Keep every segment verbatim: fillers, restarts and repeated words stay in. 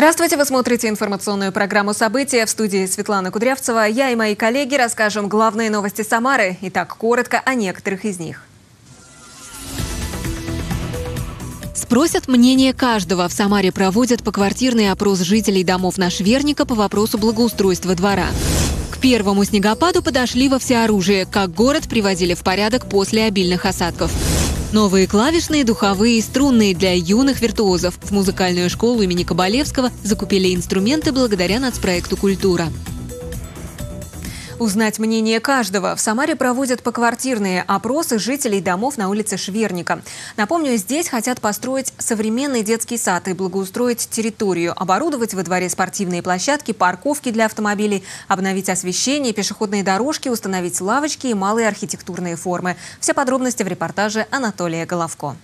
Здравствуйте, вы смотрите информационную программу «События». В студии Светлана Кудрявцева. Я и мои коллеги расскажем главные новости Самары. Итак, коротко о некоторых из них. Спросят мнение каждого. В Самаре проводят поквартирный опрос жителей домов на Шверника по вопросу благоустройства двора. К первому снегопаду подошли во всеоружие. Как город приводили в порядок после обильных осадков. Новые клавишные, духовые и струнные для юных виртуозов. В музыкальную школу имени Кабалевского закупили инструменты благодаря нацпроекту «Культура». Узнать мнение каждого. В Самаре проводят поквартирные опросы жителей домов на улице Шверника. Напомню, здесь хотят построить современный детский сад и благоустроить территорию, оборудовать во дворе спортивные площадки, парковки для автомобилей, обновить освещение, пешеходные дорожки, установить лавочки и малые архитектурные формы. Все подробности в репортаже Анатолия Головко.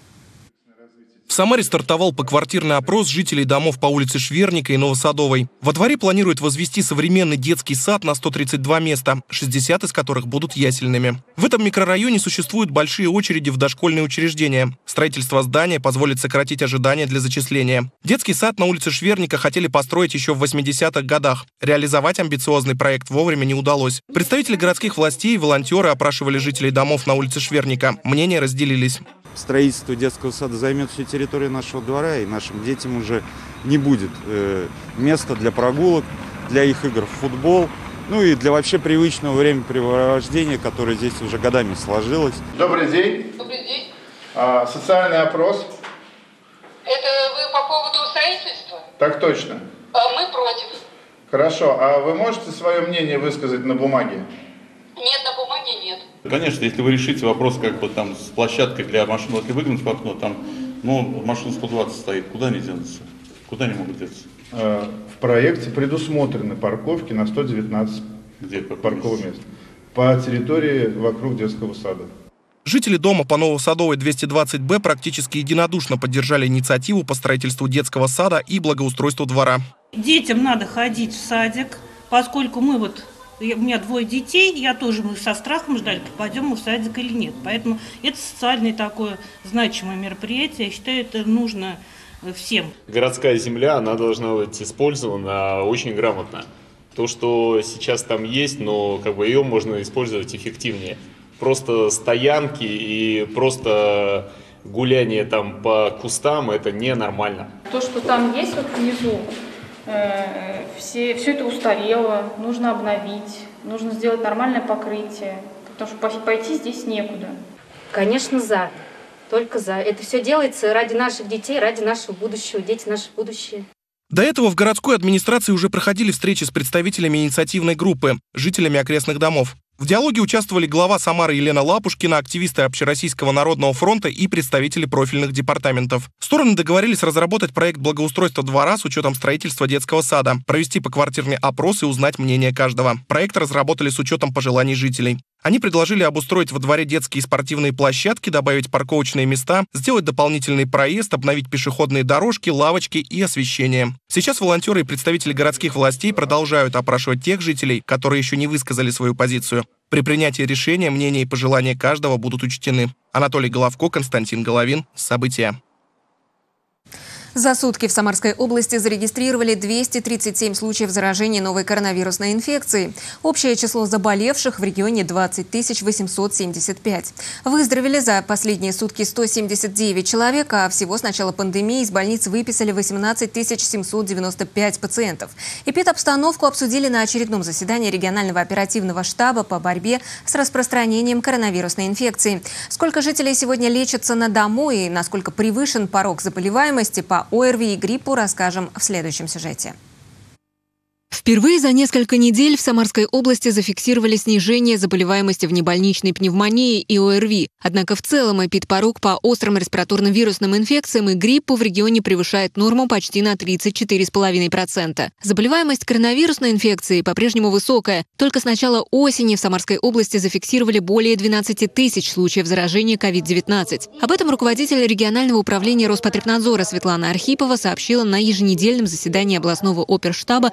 В Самаре стартовал поквартирный опрос жителей домов по улице Шверника и Новосадовой. Во дворе планируют возвести современный детский сад на сто тридцать два места, шестьдесят из которых будут ясельными. В этом микрорайоне существуют большие очереди в дошкольные учреждения. Строительство здания позволит сократить ожидания для зачисления. Детский сад на улице Шверника хотели построить еще в восьмидесятых годах. Реализовать амбициозный проект вовремя не удалось. Представители городских властей и волонтеры опрашивали жителей домов на улице Шверника. Мнения разделились. Строительство детского сада займет всю территорию нашего двора, и нашим детям уже не будет э, места для прогулок, для их игр в футбол, ну и для вообще привычного времяпрепровождения, которое здесь уже годами сложилось. Добрый день. Добрый день. А, социальный опрос. Это вы по поводу строительства? Так точно. А мы против. Хорошо. А вы можете свое мнение высказать на бумаге? Нет, на бумаге нет. Конечно, если вы решите вопрос как бы там с площадкой для машин, если выглянуть в окно, там, ну, машина сто двадцать стоит, куда они денутся? Куда они могут деться? В проекте предусмотрены парковки на сто девятнадцать Где парковых мест по территории вокруг детского сада. Жители дома по Новосадовой двести двадцать Б практически единодушно поддержали инициативу по строительству детского сада и благоустройству двора. Детям надо ходить в садик, поскольку мы вот... У меня двое детей, я тоже, мы со страхом ждали, попадем мы в садик или нет. Поэтому это социальное такое значимое мероприятие. Я считаю, это нужно всем. Городская земля, она должна быть использована очень грамотно. То, что сейчас там есть, но как бы ее можно использовать эффективнее. Просто стоянки и просто гуляние там по кустам, это ненормально. То, что там есть вот внизу, Все, все это устарело, нужно обновить, нужно сделать нормальное покрытие, потому что пойти здесь некуда. Конечно, за. Только за. Это все делается ради наших детей, ради нашего будущего. Дети — наше будущее. До этого в городской администрации уже проходили встречи с представителями инициативной группы, жителями окрестных домов. В диалоге участвовали глава Самары Елена Лапушкина, активисты Общероссийского народного фронта и представители профильных департаментов. Стороны договорились разработать проект благоустройства двора с учетом строительства детского сада, провести поквартирный опрос и узнать мнение каждого. Проект разработали с учетом пожеланий жителей. Они предложили обустроить во дворе детские и спортивные площадки, добавить парковочные места, сделать дополнительный проезд, обновить пешеходные дорожки, лавочки и освещение. Сейчас волонтеры и представители городских властей продолжают опрашивать тех жителей, которые еще не высказали свою позицию. При принятии решения мнения и пожелания каждого будут учтены. Анатолий Головко, Константин Головин. События. За сутки в Самарской области зарегистрировали двести тридцать семь случаев заражения новой коронавирусной инфекцией. Общее число заболевших в регионе двадцать тысяч восемьсот семьдесят пять. Выздоровели за последние сутки сто семьдесят девять человек, а всего с начала пандемии из больниц выписали восемнадцать тысяч семьсот девяносто пять пациентов. Эпидобстановку обсудили на очередном заседании регионального оперативного штаба по борьбе с распространением коронавирусной инфекции. Сколько жителей сегодня лечатся на дому и насколько превышен порог заболеваемости по ОРВИ и гриппу, расскажем в следующем сюжете. Впервые за несколько недель в Самарской области зафиксировали снижение заболеваемости внебольничной пневмонией и ОРВИ. Однако в целом эпидпорог по острым респираторным вирусным инфекциям и гриппу в регионе превышает норму почти на тридцать четыре целых пять десятых процента. Заболеваемость коронавирусной инфекцией по-прежнему высокая. Только с начала осени в Самарской области зафиксировали более двенадцати тысяч случаев заражения ковид девятнадцать. Об этом руководитель регионального управления Роспотребнадзора Светлана Архипова сообщила на еженедельном заседании областного оперштаба по предотвращению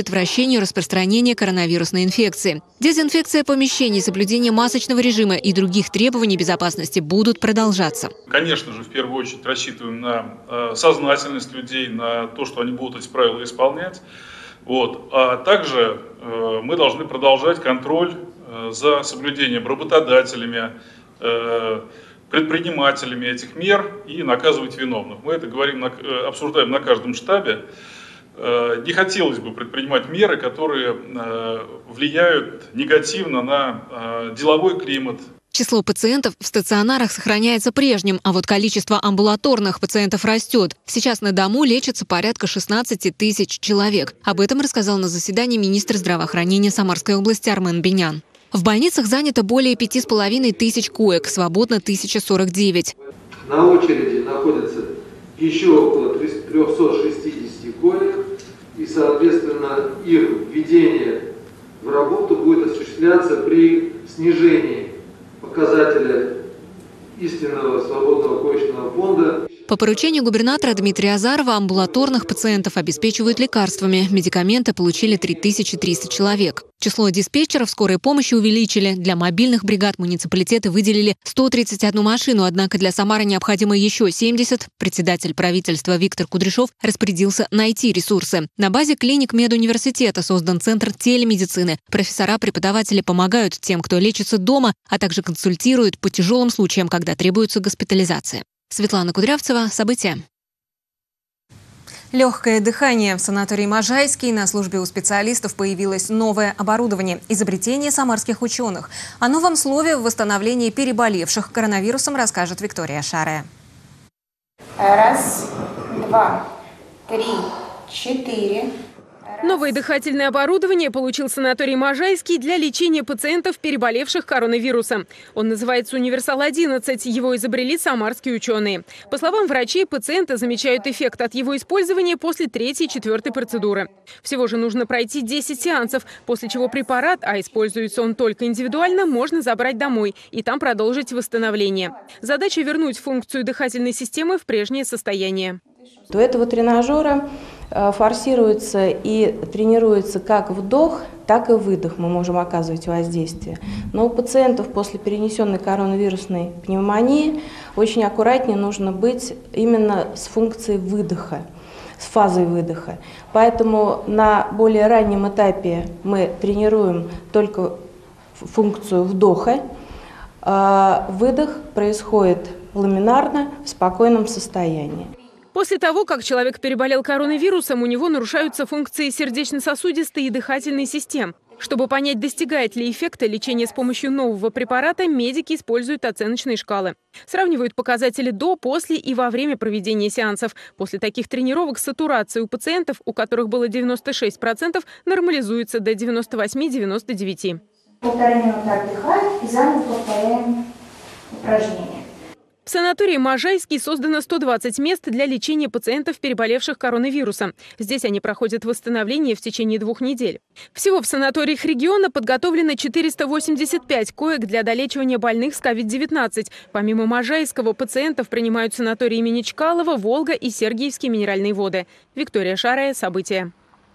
предотвращению распространения коронавирусной инфекции. Дезинфекция помещений, соблюдение масочного режима и других требований безопасности будут продолжаться. Конечно же, в первую очередь рассчитываем на э, сознательность людей, на то, что они будут эти правила исполнять. Вот. А также э, мы должны продолжать контроль э, за соблюдением работодателями, э, предпринимателями этих мер и наказывать виновных. Мы это говорим, на, э, обсуждаем на каждом штабе. Э, не хотелось бы предпринимать меры, которые э, влияют негативно на э, деловой климат. Число пациентов в стационарах сохраняется прежним, а вот количество амбулаторных пациентов растет. Сейчас на дому лечится порядка шестнадцати тысяч человек. Об этом рассказал на заседании министр здравоохранения Самарской области Армен Бенян. В больницах занято более пяти с половиной тысяч коек, свободно тысяча сорок девять. На очереди находится еще около трёхсот шестидесяти коек, и, соответственно, их введение в работу будет осуществляться при снижении показателя истинного свободного коечного фонда. По поручению губернатора Дмитрия Азарова амбулаторных пациентов обеспечивают лекарствами. Медикаменты получили три тысячи триста человек. Число диспетчеров скорой помощи увеличили. Для мобильных бригад муниципалитеты выделили сто тридцать одну машину, однако для Самары необходимо еще семьдесят. Председатель правительства Виктор Кудряшов распорядился найти ресурсы. На базе клиник медуниверситета создан центр телемедицины. Профессора-преподаватели помогают тем, кто лечится дома, а также консультируют по тяжелым случаям, когда требуется госпитализация. Светлана Кудрявцева, события. Легкое дыхание. В санатории Можайский на службе у специалистов появилось новое оборудование – изобретение самарских ученых. О новом слове в восстановлении переболевших коронавирусом расскажет Виктория Шарая. Раз, два, три, четыре. Новое дыхательное оборудование получил санаторий Можайский для лечения пациентов, переболевших коронавирусом. Он называется «Универсал одиннадцать». Его изобрели самарские ученые. По словам врачей, пациенты замечают эффект от его использования после третьей и четвертой процедуры. Всего же нужно пройти десять сеансов, после чего препарат, а используется он только индивидуально, можно забрать домой и там продолжить восстановление. Задача вернуть функцию дыхательной системы в прежнее состояние. У этого тренажера форсируется и тренируется как вдох, так и выдох. Мы можем оказывать воздействие. Но у пациентов после перенесенной коронавирусной пневмонии очень аккуратнее нужно быть именно с функцией выдоха, с фазой выдоха. Поэтому на более раннем этапе мы тренируем только функцию вдоха. Выдох происходит ламинарно, в спокойном состоянии. После того, как человек переболел коронавирусом, у него нарушаются функции сердечно-сосудистой и дыхательной систем. Чтобы понять, достигает ли эффекта лечения с помощью нового препарата, медики используют оценочные шкалы. Сравнивают показатели до, после и во время проведения сеансов. После таких тренировок сатурация у пациентов, у которых было девяносто шесть процентов, нормализуется до девяноста восьми — девяноста девяти процентов. Полторы минуты отдыхаем и заново повторяем упражнения. В санатории Можайский создано сто двадцать мест для лечения пациентов, переболевших коронавирусом. Здесь они проходят восстановление в течение двух недель. Всего в санаториях региона подготовлено четыреста восемьдесят пять коек для долечивания больных с ковид девятнадцать. Помимо Можайского, пациентов принимают санатории имени Чкалова, Волга и Сергиевские минеральные воды. Виктория Шарая, события.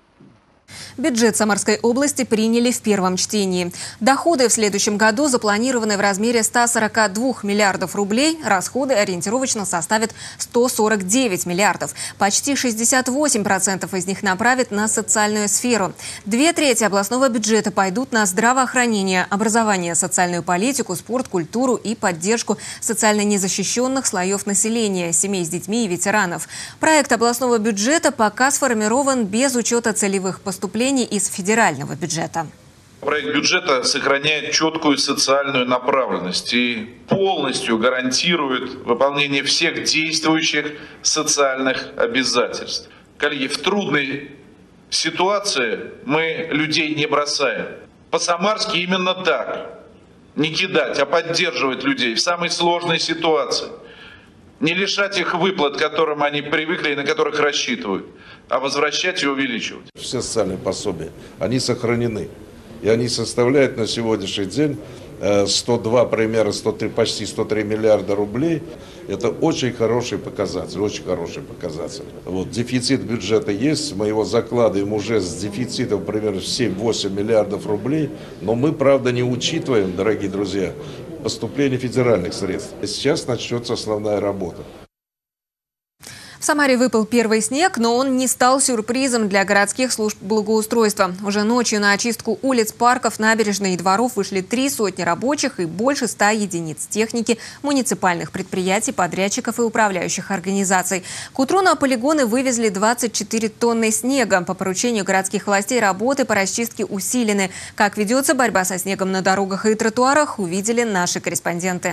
Бюджет Самарской области приняли в первом чтении. Доходы в следующем году запланированы в размере ста сорока двух миллиардов рублей. Расходы ориентировочно составят сто сорок девять миллиардов. Почти шестьдесят восемь процентов из них направят на социальную сферу. Две трети областного бюджета пойдут на здравоохранение, образование, социальную политику, спорт, культуру и поддержку социально незащищенных слоев населения, семей с детьми и ветеранов. Проект областного бюджета пока сформирован без учета целевых поступлений из федерального бюджета. Проект бюджета сохраняет четкую социальную направленность и полностью гарантирует выполнение всех действующих социальных обязательств. Коллеги, в трудной ситуации мы людей не бросаем. По-самарски именно так. Не кидать, а поддерживать людей в самой сложной ситуации. Не лишать их выплат, к которым они привыкли и на которых рассчитывают, а возвращать и увеличивать. Все социальные пособия, они сохранены. И они составляют на сегодняшний день сто два примерно, сто три, почти сто три миллиарда рублей. Это очень хороший показатель, очень хороший показатель. Вот, дефицит бюджета есть, мы его закладываем уже с дефицитом примерно семь-восемь миллиардов рублей, но мы, правда, не учитываем, дорогие друзья, поступление федеральных средств. Сейчас начнется основная работа. В Самаре выпал первый снег, но он не стал сюрпризом для городских служб благоустройства. Уже ночью на очистку улиц, парков, набережной и дворов вышли три сотни рабочих и больше ста единиц техники муниципальных предприятий, подрядчиков и управляющих организаций. К утру на полигоны вывезли двадцать четыре тонны снега. По поручению городских властей работы по расчистке усилены. Как ведется борьба со снегом на дорогах и тротуарах, увидели наши корреспонденты.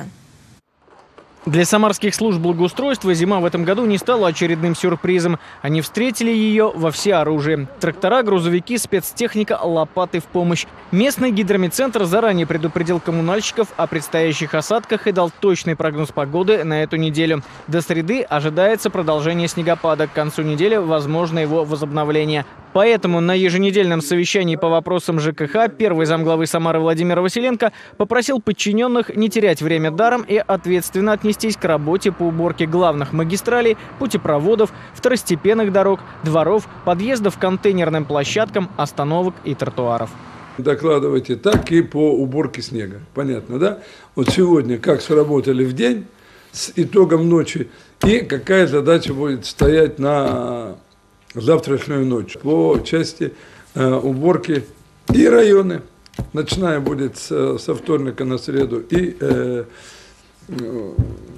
Для самарских служб благоустройства зима в этом году не стала очередным сюрпризом. Они встретили ее во всеоружии. Трактора, грузовики, спецтехника, лопаты в помощь. Местный гидромедцентр заранее предупредил коммунальщиков о предстоящих осадках и дал точный прогноз погоды на эту неделю. До среды ожидается продолжение снегопада. К концу недели возможно его возобновление. Поэтому на еженедельном совещании по вопросам ЖКХ первый замглавы Самары Владимир Василенко попросил подчиненных не терять время даром и ответственно отнестись к работе по уборке главных магистралей, путепроводов, второстепенных дорог, дворов, подъездов к контейнерным площадкам, остановок и тротуаров. Докладывайте так и по уборке снега. Понятно, да? Вот сегодня как сработали в день с итогом ночи и какая задача будет стоять на завтрашнюю ночь по части э, уборки и районы. Ночная будет с, со вторника на среду и э, э,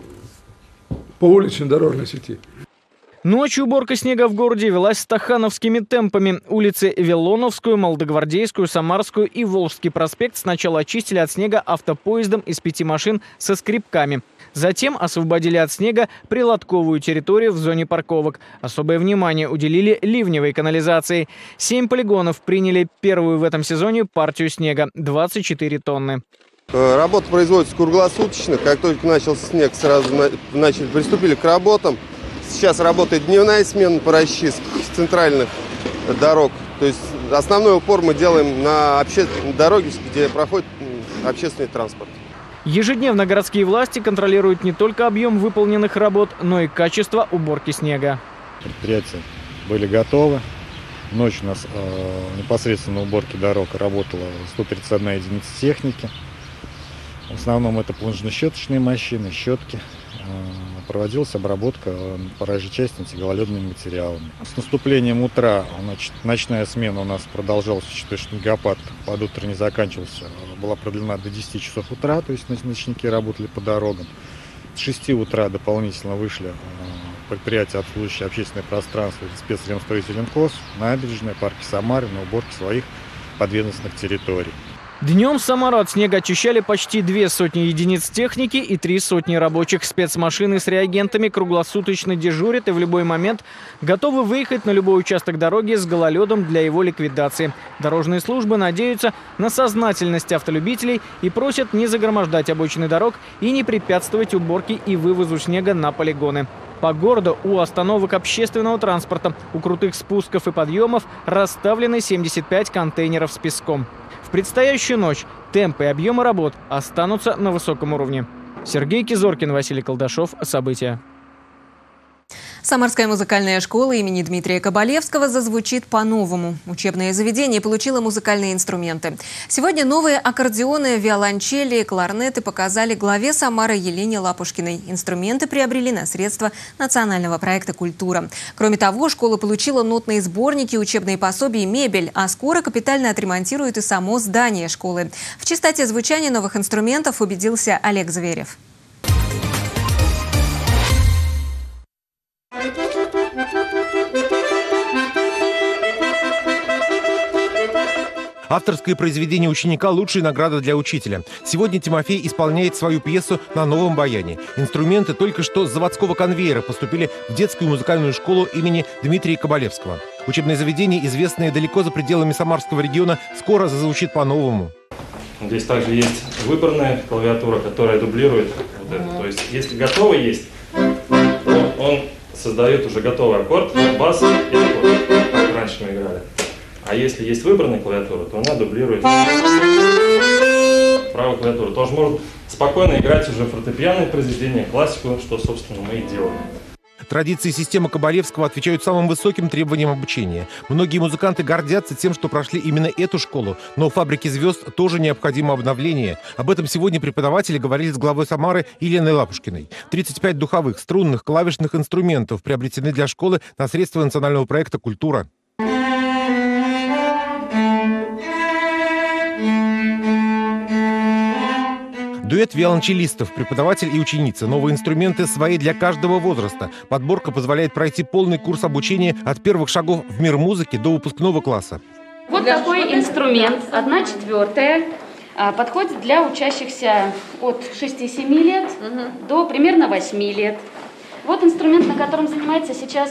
по уличной дорожной сети. Ночью уборка снега в городе велась стахановскими темпами. Улицы Вилоновскую, Молодогвардейскую, Самарскую и Волжский проспект сначала очистили от снега автопоездом из пяти машин со скребками. Затем освободили от снега прилотковую территорию в зоне парковок. Особое внимание уделили ливневой канализации. Семь полигонов приняли первую в этом сезоне партию снега – двадцать четыре тонны. Работа производится круглосуточно. Как только начался снег, сразу начали, приступили к работам. Сейчас работает дневная смена по расчистке центральных дорог. То есть основной упор мы делаем на общественные дороги, где проходит общественный транспорт. Ежедневно городские власти контролируют не только объем выполненных работ, но и качество уборки снега. Предприятия были готовы. Ночью у нас э, непосредственно на уборке дорог работала сто тридцать одна единица техники. В основном это планжно-щеточные машины, щетки. Проводилась обработка проезжей части антигололедными материалами. С наступлением утра, значит, ночная смена у нас продолжалась, учитывая, что снегопад под утро не заканчивался, была продлена до десяти часов утра, то есть ночники работали по дорогам. С шести утра дополнительно вышли предприятия, обслуживающие общественное пространство, спецремстроитель-Инкос, набережные, парки Самары на уборке своих подведомственных территорий. Днем Самару от снега очищали почти две сотни единиц техники и три сотни рабочих. Спецмашины с реагентами круглосуточно дежурят и в любой момент готовы выехать на любой участок дороги с гололедом для его ликвидации. Дорожные службы надеются на сознательность автолюбителей и просят не загромождать обочины дорог и не препятствовать уборке и вывозу снега на полигоны. По городу у остановок общественного транспорта, у крутых спусков и подъемов расставлены семьдесят пять контейнеров с песком. В предстоящую ночь темпы и объемы работ останутся на высоком уровне. Сергей Кизоркин, Василий Колдашов. События. Самарская музыкальная школа имени Дмитрия Кабалевского зазвучит по-новому. Учебное заведение получило музыкальные инструменты. Сегодня новые аккордеоны, виолончели и кларнеты показали главе Самары Елене Лапушкиной. Инструменты приобрели на средства национального проекта «Культура». Кроме того, школа получила нотные сборники, учебные пособия и мебель, а скоро капитально отремонтируют и само здание школы. В чистоте звучания новых инструментов убедился Олег Зверев. Авторское произведение ученика – лучшая награда для учителя. Сегодня Тимофей исполняет свою пьесу на новом баяне. Инструменты только что с заводского конвейера поступили в детскую музыкальную школу имени Дмитрия Кабалевского. Учебное заведение, известное далеко за пределами Самарского региона, скоро зазвучит по-новому. Здесь также есть выборная клавиатура, которая дублирует вот это. То есть, если готовый есть, то он создает уже готовый аккорд, бас и аккорд, как раньше мы играли. А если есть выбранная клавиатура, то она дублирует правой клавиатуры. Тоже может спокойно играть уже фортепианные произведения, классику, что, собственно, мы и делаем. Традиции системы Кабалевского отвечают самым высоким требованиям обучения. Многие музыканты гордятся тем, что прошли именно эту школу, но у «Фабрики звезд» тоже необходимо обновление. Об этом сегодня преподаватели говорили с главой Самары Еленой Лапушкиной. тридцать пять духовых, струнных, клавишных инструментов приобретены для школы на средства национального проекта «Культура». Дуэт виолончелистов, преподаватель и ученица. Новые инструменты свои для каждого возраста. Подборка позволяет пройти полный курс обучения от первых шагов в мир музыки до выпускного класса. Вот такой инструмент, одна четвертая, подходит для учащихся от шести-семи лет до примерно восьми лет. Вот инструмент, на котором занимается сейчас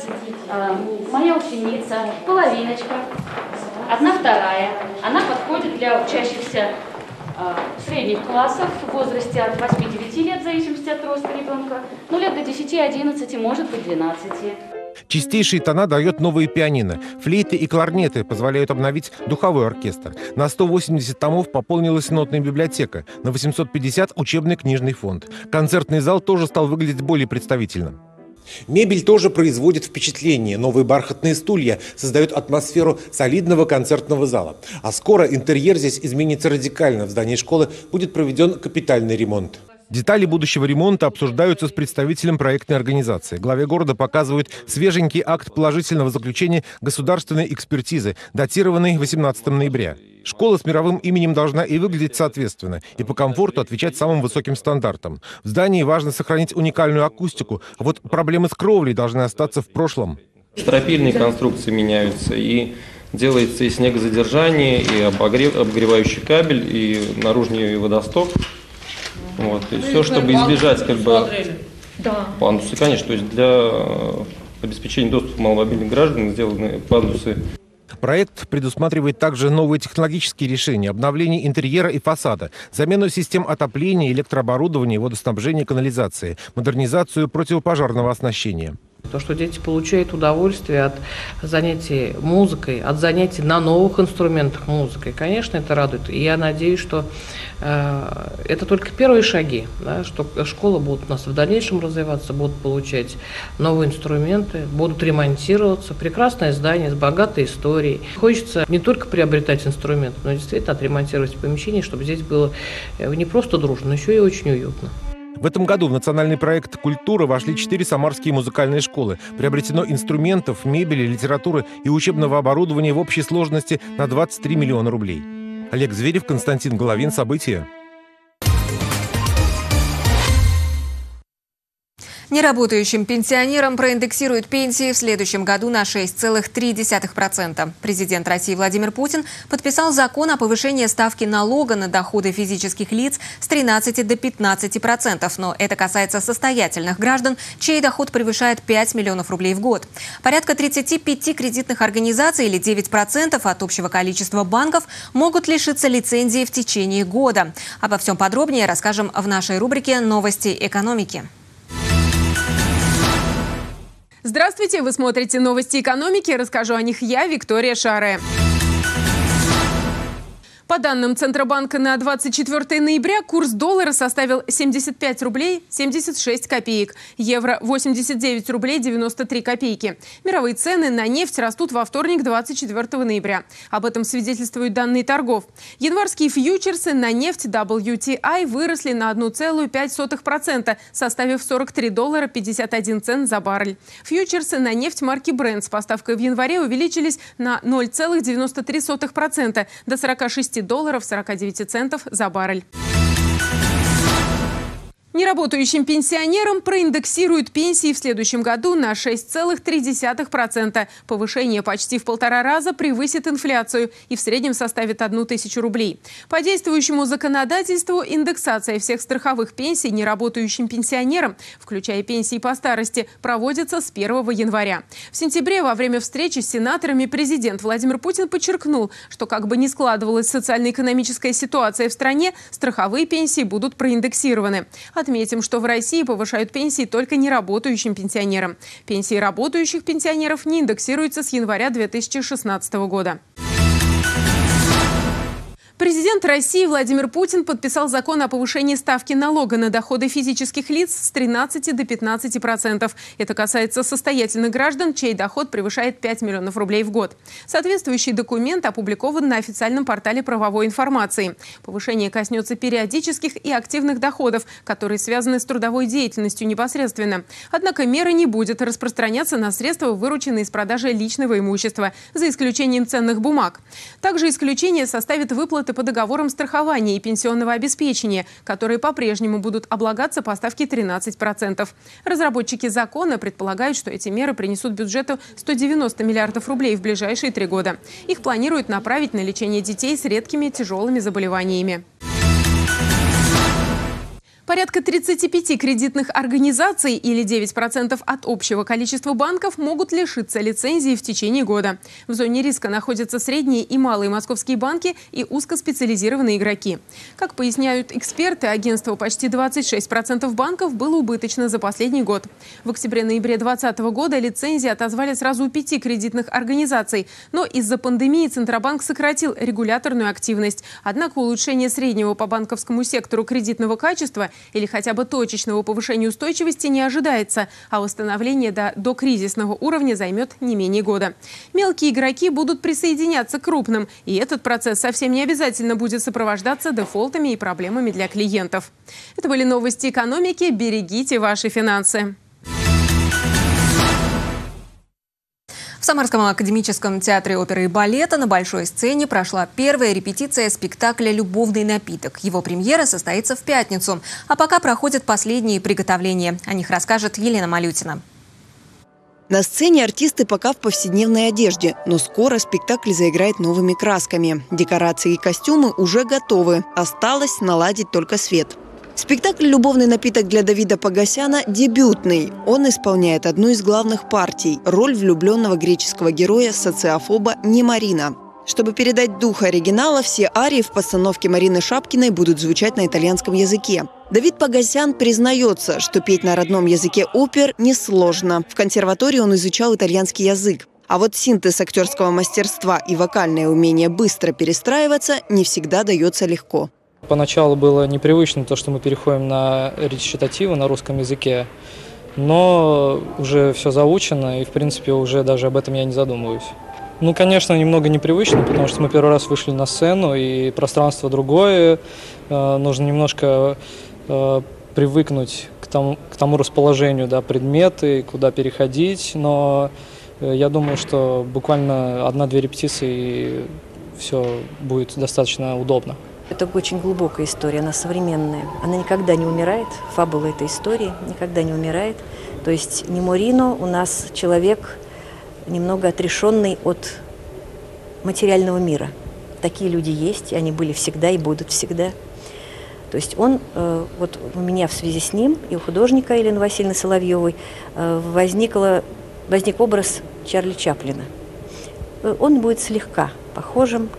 моя ученица, половиночка, одна вторая. Она подходит для учащихся средних классов в возрасте от восьми-девяти лет, в зависимости от роста ребенка, ну лет до десяти-одиннадцати, может быть двенадцати. Чистейшие тона дает новые пианино. Флейты и кларнеты позволяют обновить духовой оркестр. На сто восемьдесят томов пополнилась нотная библиотека, на восемьсот пятьдесят учебный книжный фонд. Концертный зал тоже стал выглядеть более представительным. Мебель тоже производит впечатление. Новые бархатные стулья создают атмосферу солидного концертного зала. А скоро интерьер здесь изменится радикально. В здании школы будет проведен капитальный ремонт. Детали будущего ремонта обсуждаются с представителем проектной организации. Главе города показывают свеженький акт положительного заключения государственной экспертизы, датированный восемнадцатого ноября. Школа с мировым именем должна и выглядеть соответственно, и по комфорту отвечать самым высоким стандартам. В здании важно сохранить уникальную акустику, а вот проблемы с кровлей должны остаться в прошлом. Стропильные конструкции меняются, и делается и снегозадержание, и обогрев, обогревающий кабель, и наружный водосток. Вот, то есть все, чтобы избежать как бы пандусы, конечно, то есть для обеспечения доступа маломобильных граждан сделаны пандусы. Проект предусматривает также новые технологические решения, обновление интерьера и фасада, замену систем отопления, электрооборудования, водоснабжения, канализации, модернизацию противопожарного оснащения. То, что дети получают удовольствие от занятий музыкой, от занятий на новых инструментах музыкой, конечно, это радует. И я надеюсь, что э, это только первые шаги, да, что школы будут у нас в дальнейшем развиваться, будут получать новые инструменты, будут ремонтироваться. Прекрасное здание с богатой историей. Хочется не только приобретать инструменты, но действительно отремонтировать помещение, чтобы здесь было не просто дружно, но еще и очень уютно. В этом году в национальный проект «Культура» вошли четыре самарские музыкальные школы. Приобретено инструментов, мебели, литературы и учебного оборудования в общей сложности на двадцать три миллиона рублей. Олег Зверев, Константин Головин. События. Неработающим пенсионерам проиндексируют пенсии в следующем году на шесть целых три десятых процента. Президент России Владимир Путин подписал закон о повышении ставки налога на доходы физических лиц с тринадцати до пятнадцати процентов. Но это касается состоятельных граждан, чей доход превышает пять миллионов рублей в год. Порядка тридцати пяти кредитных организаций или девять процентов от общего количества банков могут лишиться лицензии в течение года. Обо всем подробнее расскажем в нашей рубрике «Новости экономики». Здравствуйте! Вы смотрите новости экономики. Расскажу о них я, Виктория Шаре. По данным Центробанка на двадцать четвёртое ноября курс доллара составил семьдесят пять рублей семьдесят шесть копеек, евро восемьдесят девять рублей девяносто три копейки. Мировые цены на нефть растут во вторник, двадцать четвёртого ноября. Об этом свидетельствуют данные торгов. Январские фьючерсы на нефть дабл ю ти ай выросли на одну целую пять сотых процента, составив сорок три доллара пятьдесят один цент за баррель. Фьючерсы на нефть марки Brent с поставкой в январе увеличились на ноль целых девяносто три сотых процента до сорока шести долларов сорока девяти центов за баррель. Неработающим пенсионерам проиндексируют пенсии в следующем году на шесть целых три десятых процента. Повышение почти в полтора раза превысит инфляцию и в среднем составит одну тысячу рублей. По действующему законодательству индексация всех страховых пенсий неработающим пенсионерам, включая пенсии по старости, проводится с первого января. В сентябре во время встречи с сенаторами президент Владимир Путин подчеркнул, что как бы ни складывалась социально-экономическая ситуация в стране, страховые пенсии будут проиндексированы. Отметим, что в России повышают пенсии только неработающим пенсионерам. Пенсии работающих пенсионеров не индексируются с января две тысячи шестнадцатого года. Президент России Владимир Путин подписал закон о повышении ставки налога на доходы физических лиц с тринадцати до пятнадцати процентов. Это касается состоятельных граждан, чей доход превышает пять миллионов рублей в год. Соответствующий документ опубликован на официальном портале правовой информации. Повышение коснется периодических и активных доходов, которые связаны с трудовой деятельностью непосредственно. Однако мера не будет распространяться на средства, вырученные из продажи личного имущества, за исключением ценных бумаг. Также исключение составит выплаты по договорам страхования и пенсионного обеспечения, которые по-прежнему будут облагаться по ставке тринадцать процентов. Разработчики закона предполагают, что эти меры принесут бюджету сто девяносто миллиардов рублей в ближайшие три года. Их планируют направить на лечение детей с редкими тяжелыми заболеваниями. Порядка тридцати пяти кредитных организаций или девять процентов от общего количества банков могут лишиться лицензии в течение года. В зоне риска находятся средние и малые московские банки и узкоспециализированные игроки. Как поясняют эксперты, агентство почти двадцать шесть процентов банков было убыточно за последний год. В октябре-ноябре две тысячи двадцатого года лицензии отозвали сразу у пяти кредитных организаций, но из-за пандемии Центробанк сократил регуляторную активность. Однако улучшение среднего по банковскому сектору кредитного качества или хотя бы точечного повышения устойчивости не ожидается, а восстановление до докризисного уровня займет не менее года. Мелкие игроки будут присоединяться к крупным, и этот процесс совсем не обязательно будет сопровождаться дефолтами и проблемами для клиентов. Это были новости экономики. Берегите ваши финансы. В Самарском академическом театре оперы и балета на большой сцене прошла первая репетиция спектакля «Любовный напиток». Его премьера состоится в пятницу. А пока проходят последние приготовления. О них расскажет Елена Малютина. На сцене артисты пока в повседневной одежде, но скоро спектакль заиграет новыми красками. Декорации и костюмы уже готовы. Осталось наладить только свет. Спектакль «Любовный напиток» для Давида Погосяна дебютный. Он исполняет одну из главных партий – роль влюбленного греческого героя-социофоба Немарина. Чтобы передать дух оригинала, все арии в постановке Марины Шапкиной будут звучать на итальянском языке. Давид Погосян признается, что петь на родном языке опер несложно. В консерватории он изучал итальянский язык. А вот синтез актерского мастерства и вокальное умение быстро перестраиваться не всегда дается легко. Поначалу было непривычно то, что мы переходим на речитативы на русском языке, но уже все заучено, и в принципе уже даже об этом я не задумываюсь. Ну, конечно, немного непривычно, потому что мы первый раз вышли на сцену, и пространство другое, э, нужно немножко э, привыкнуть к тому, к тому расположению, да, предметы, куда переходить, но э, я думаю, что буквально одна-две репетиции, и все будет достаточно удобно. Это очень глубокая история, она современная. Она никогда не умирает, фабула этой истории никогда не умирает. То есть Неморино у нас человек, немного отрешенный от материального мира. Такие люди есть, и они были всегда и будут всегда. То есть он, вот у меня в связи с ним и у художника Елены Васильевны Соловьевой возникла, возник образ Чарли Чаплина. Он будет слегка похожим,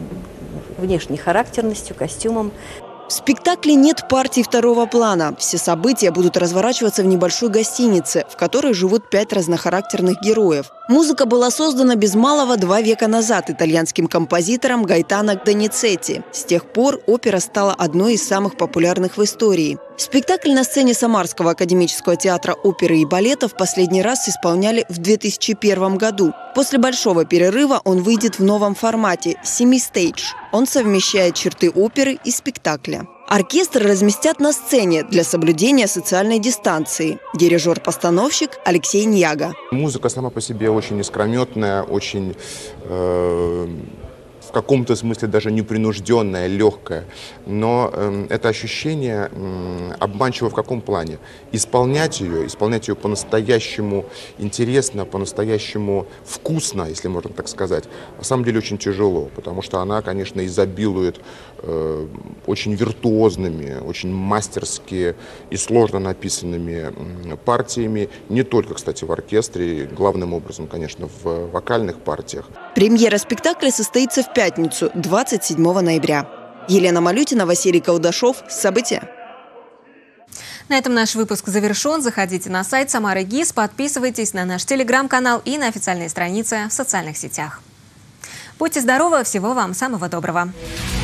внешней характерностью, костюмом. В спектакле нет партий второго плана. Все события будут разворачиваться в небольшой гостинице, в которой живут пять разнохарактерных героев. Музыка была создана без малого два века назад итальянским композитором Гаэтано Доницетти. С тех пор опера стала одной из самых популярных в истории. Спектакль на сцене Самарского академического театра оперы и балета в последний раз исполняли в две тысячи первом году. После большого перерыва он выйдет в новом формате – «Semi-Stage». Он совмещает черты оперы и спектакля. Оркестр разместят на сцене для соблюдения социальной дистанции. Дирижер-постановщик Алексей Ньяга. Музыка сама по себе очень искрометная, очень э, в каком-то смысле даже непринужденная, легкая. Но э, это ощущение э, обманчиво в каком плане? Исполнять ее, исполнять ее по-настоящему интересно, по-настоящему вкусно, если можно так сказать, на самом деле очень тяжело, потому что она, конечно, изобилует э, очень виртуозными, очень мастерски и сложно написанными э, партиями, не только, кстати, в оркестре, главным образом, конечно, в вокальных партиях. Премьера спектакля состоится в пятницу, двадцать седьмого ноября. Елена Малютина, Василий Колдашов. События. На этом наш выпуск завершен. Заходите на сайт Самары ГИС, подписывайтесь на наш телеграм-канал и на официальные страницы в социальных сетях. Будьте здоровы, всего вам самого доброго.